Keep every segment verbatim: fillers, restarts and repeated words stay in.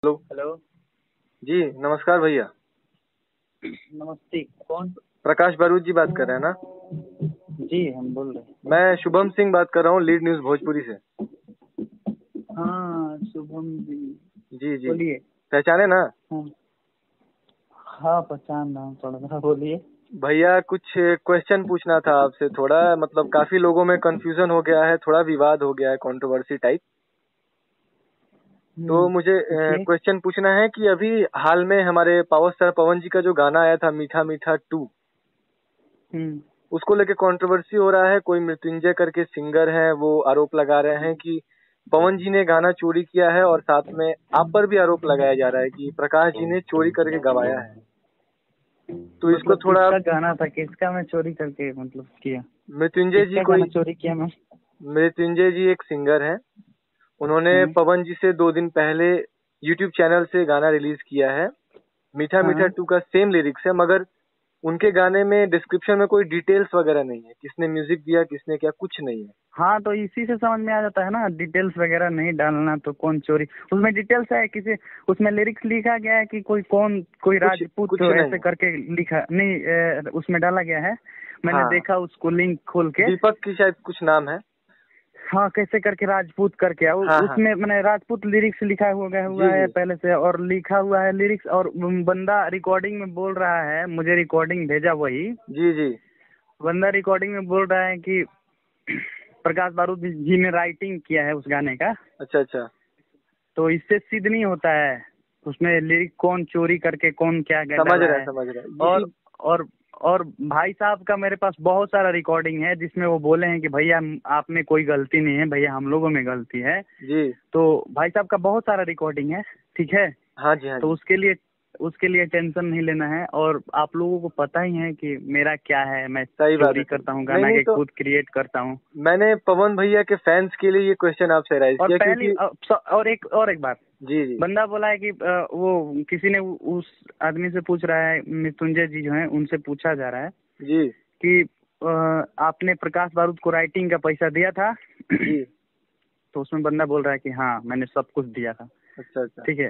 Hello. Hello. जी नमस्कार भैया। नमस्ते, कौन? प्रकाश बारूद जी बात कर रहे हैं ना? जी हम बोल रहे हैं। मैं शुभम सिंह बात कर रहा हूँ, लीड न्यूज भोजपुरी से। हाँ शुभम जी, जी जी, बोलिए। पहचाने ना? हाँ हाँ, पहचान रहा हूँ थोड़ा सा, बोलिए। भैया कुछ क्वेश्चन पूछना था आपसे, थोड़ा मतलब काफी लोगों में कंफ्यूजन हो गया है, थोड़ा विवाद हो गया है, कंट्रोवर्सी टाइप। तो हम्म, मुझे पूछिए। क्वेश्चन पूछना है कि अभी हाल में हमारे पावर स्टार पवन जी का जो गाना आया था मीठा मीठा टू, हम्म, उसको लेके कंट्रोवर्सी हो रहा है। कोई मृत्युंजय करके सिंगर है, वो आरोप लगा रहे हैं कि पवन जी ने गाना चोरी किया है, और साथ में आप पर भी आरोप लगाया जा रहा है कि प्रकाश जी ने चोरी करके गवाया है। तो इसको मतलब थोड़ा, किसका गाना था, किसका मैं चोरी करके मतलब किया? मृत्युंजय जी किसका गाना कोई, चोरी किया मैं? मृत्युंजय जी एक सिंगर है, उन्होंने हाँ पवन जी से दो दिन पहले यूट्यूब चैनल से गाना रिलीज किया है। मीठा मीठा हाँ टू का सेम लिरिक्स है, मगर उनके गाने में डिस्क्रिप्शन में कोई डिटेल्स वगैरह नहीं है, किसने म्यूजिक दिया किसने क्या, कुछ नहीं है। हाँ, तो इसी से समझ में आ जाता है ना, डिटेल्स वगैरह नहीं डालना तो कौन चोरी। उसमें डिटेल्स है किसी, उसमें लिरिक्स लिखा गया है कि कोई कौन, कोई कुछ राजपूत कुछ नहीं ऐसे है। करके लिखा नहीं, अ, उसमें डाला गया है। मैंने हाँ, देखा उसको, लिंक खोल के। दीपक की शायद कुछ नाम है। हाँ, कैसे करके राजपूत करके उ- हाँ हाँ। उसमें मैंने राजपूत लिरिक्स लिखा हुआ गया हुआ जी है जी पहले से, और लिखा हुआ है लिरिक्स, और बंदा रिकॉर्डिंग में बोल रहा है, मुझे रिकॉर्डिंग भेजा वही जी जी। बंदा। रिकॉर्डिंग में बोल रहा है कि प्रकाश बारूद जी ने राइटिंग किया है उस गाने का। अच्छा अच्छा। तो इससे सिद्ध नहीं होता है उसमें लिरिक कौन चोरी करके कौन क्या क्या समझ डाला रहे हैं है। समझ रहे हैं इसी। और और और भाई साहब का मेरे पास बहुत सारा रिकॉर्डिंग है जिसमें वो बोले हैं कि भैया आप में कोई गलती नहीं है, भैया हम लोगों में गलती है। जी। तो भाई साहब का बहुत सारा रिकॉर्डिंग है, ठीक है। हाँ जी हाँ तो जी। उसके लिए उसके लिए टेंशन नहीं लेना है। और आप लोगों को पता ही है कि मेरा क्या है, मैं सही बात है, चोरी सही। करता हूँ, नहीं गाना नहीं, के तो खुद क्रिएट करता हूँ। मैंने पवन भैया के फैंस के लिए ये क्वेश्चन आपसे राइज और किया, पहली क्योंकि अ, स- और एक और एक बात, जी जी बंदा बोला है कि अ, वो किसी ने उ- उस आदमी से पूछ रहा है, मृत्युंजय जी जो है उनसे पूछा जा रहा है जी कि अ, आपने प्रकाश बारूद को राइटिंग का पैसा दिया था? जी। तो उसमें बंदा बोल रहा है कि हाँ मैंने सब कुछ दिया था, अच्छा अच्छा। ठीक है।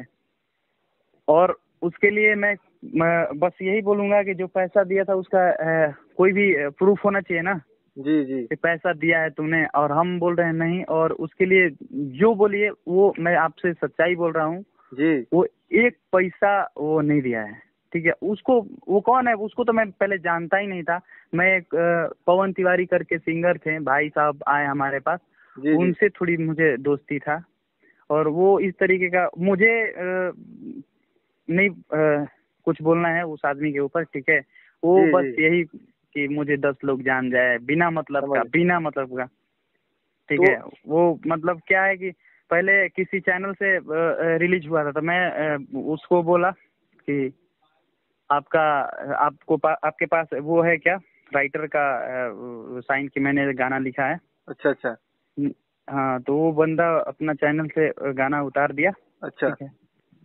और उसके लिए मैं, मैं बस यही बोलूंगा कि जो पैसा दिया था उसका अ, कोई भी प्रूफ होना चाहिए ना जी जी कि पैसा दिया है तूने। और हम बोल रहे हैं नहीं, और उसके लिए जो बोलिए वो मैं आपसे सच्चाई बोल रहा हूँ, जी। वो एक पैसा वो नहीं दिया है, ठीक है। उसको, वो कौन है उसको तो मैं पहले जानता ही नहीं था। मैं एक अ, पवन तिवारी करके सिंगर थे, भाई साहब आए हमारे पास, जी जी। उनसे थोड़ी मुझे दोस्ती था। और वो इस तरीके का मुझे अ, नहीं अ, कुछ बोलना है उस आदमी के ऊपर, ठीक है। वो जी बस जी। यही कि मुझे दस लोग जान जाए बिना मतलब समझ। का, बिना मतलब का, ठीक तो है। वो मतलब क्या है कि पहले किसी चैनल से रिलीज हुआ था, तो मैं अ, उसको बोला कि आपका आपको पा, आपके पास वो है क्या, राइटर का साइन कि मैंने गाना लिखा है? अच्छा अच्छा। हम्म, हाँ, तो वो बंदा अपना चैनल से अ, गाना उतार दिया, अच्छा। ठीक है।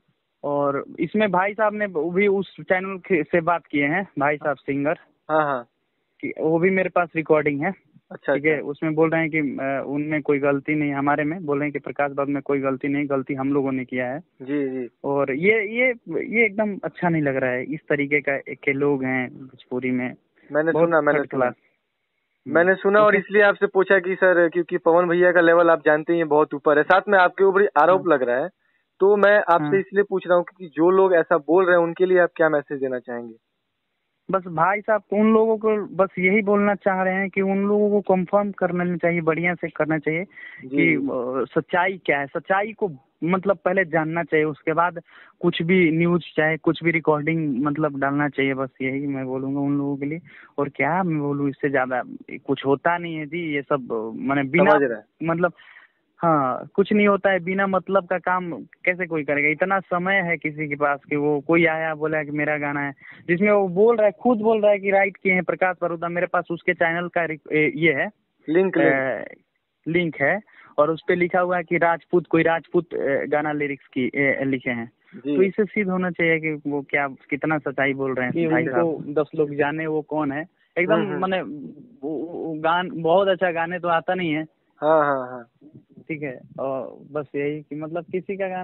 और इसमें भाई साहब ने भी उस चैनल के- से बात किए हैं, भाई साहब सिंगर, हाँ हाँ। कि वो भी मेरे पास रिकॉर्डिंग है, अच्छा ठीक है। अच्छा। उसमें बोल रहे हैं कि अ, उनमें कोई गलती नहीं, हमारे में बोल रहे हैं कि प्रकाश बाबू में कोई गलती नहीं, गलती हम लोगों ने किया है। जी जी। और ये ये ये एकदम अच्छा नहीं लग रहा है, इस तरीके का के लोग हैं भोजपुरी में, मैंने बहुत सुना मैंने थर्ड सुना क्लास। हम्म, मैंने सुना, ठीक और है। इसलिए आपसे पूछा कि सर, क्योंकि पवन भैया का लेवल आप जानते ही हैं बहुत ऊपर है, साथ में आपके ऊपर हाँ आरोप लग रहा है। तो मैं आपसे हाँ, इसलिए पूछ रहा हूँ कि जो लोग ऐसा बोल रहे हैं उनके लिए आप क्या मैसेज देना चाहेंगे? बस भाई साहब उन लोगों को बस यही बोलना चाह रहे हैं कि उन लोगों को कंफर्म करना चाहिए, बढ़िया से करना चाहिए जी कि जी। अ, सच्चाई क्या है, सच्चाई को मतलब पहले जानना चाहिए, उसके बाद कुछ भी न्यूज चाहे कुछ भी रिकॉर्डिंग मतलब डालना चाहिए। बस यही मैं बोलूंगा उन लोगों के लिए। और क्या मैं बोलूँ, इससे ज्यादा कुछ होता नहीं है जी, ये सब मैंने बिना समझ रहा है। मतलब, हाँ कुछ नहीं होता है बिना मतलब का काम। कैसे कोई करेगा? इतना समय है किसी के पास कि वो कोई आया बोला कि मेरा गाना है, जिसमें वो बोल रहा है, खुद बोल रहा है कि राइट किए हैं प्रकाश बारूदा। मेरे पास उसके चैनल का रिक- ए, ये है, लिंक लिंक। लिंक है। और उस पे लिखा हुआ है कि राजपूत, कोई राजपूत अ, गाना लिरिक्स की ए, लिखे हैं। जी। तो इससे सिद्ध होना चाहिए कि वो क्या, कितना सच्चाई बोल रहे कि हैं भाई उनको साहब। दस लोग जाने वो कौन है, एकदम हम्म हम्म। माने वो, वो गान बहुत अच्छा गाने तो आता नहीं है, हाँ हाँ हाँ। ठीक है। और बस यही कि मतलब किसी का गाना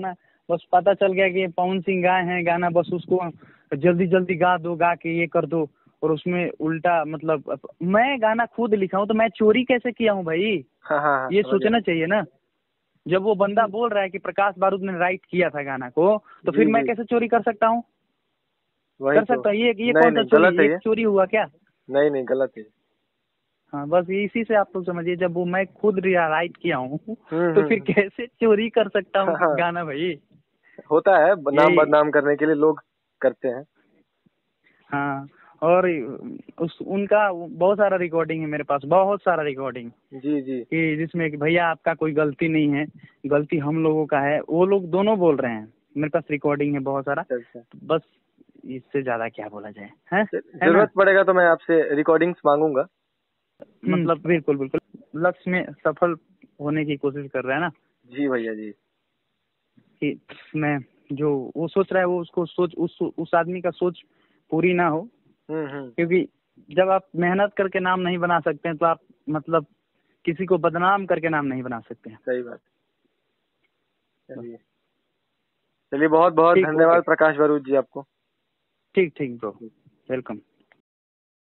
बस पता चल गया कि पवन सिंह गाए हैं गाना, बस उसको जल्दी जल्दी गा दो, गा के ये कर दो, और उसमें उल्टा मतलब मैं गाना खुद लिखा हूँ तो मैं चोरी कैसे किया हूँ भाई? हाँ हाँ हाँ, ये समझ गया। सोचना चाहिए ना। जब वो बंदा बोल रहा है कि प्रकाश बारूद ने राइट किया था गाना को, तो जी फिर मैं जी, कैसे चोरी कर सकता हूँ? वही कर तो। सकता हूँ? ये ये नहीं कौन सा नहीं, चोरी, गलत है ये ये। चोरी हुआ क्या? नहीं नहीं, गलत है। हाँ, बस इसी से आप लोग समझिए, जब वो मैं खुद राइट किया हूँ हम्म तो फिर हम्म। कैसे चोरी कर सकता हूँ हाँ हाँ, गाना भाई? होता है, नाम यही। बदनाम करने के लिए लोग करते हैं। हाँ, और उस उनका बहुत सारा रिकॉर्डिंग है मेरे पास, बहुत सारा रिकॉर्डिंग, जी जी। कि जिसमें कि भैया आपका कोई गलती नहीं है, गलती हम लोगों का है, वो लोग दोनों बोल रहे हैं। मेरे पास रिकॉर्डिंग है बहुत सारा। अच्छा अच्छा। बस इससे ज्यादा क्या बोला जाए, है है ना? जरूरत पड़ेगा तो मैं आपसे रिकॉर्डिंग्स मांगूंगा। मतलब बिल्कुल बिल्कुल, लक्ष्य में सफल होने की कोशिश कर रहे हैं ना, जी भैया जी। कि मैं जो वो सोच रहा है वो उसको सोच उस उस आदमी का सोच पूरी ना हो। हम्म हम्म। क्योंकि जब आप मेहनत करके नाम नहीं बना सकते हैं तो आप मतलब किसी को बदनाम करके नाम नहीं बना सकते हैं। सही बात। बस। चलिए। चलिए, बहुत बहुत ठीक, ओके। धन्यवाद प्रकाश बारूद जी आपको। ठीक ठीक ब्रो, वेलकम।